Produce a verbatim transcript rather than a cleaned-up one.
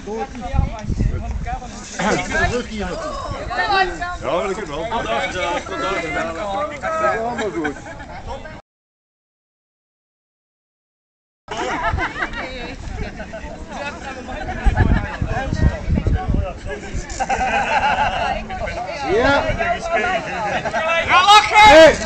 Druk hier naartoe. Ja, dat kan wel. Vandaag gedaan, vandaag gedaan. Dat is allemaal goed. Ja! Ga lachen!